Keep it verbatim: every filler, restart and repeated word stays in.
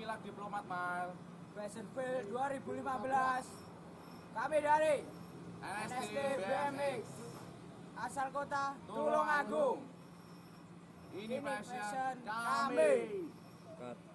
Pilak Diplomat Mile Fashion Fair dua ribu lima belas. Kami dari N N S S T T B B M M X X asal kota Tulungagung. Tulungagung. Ini Ini fashion fashion kami. kami. Cut.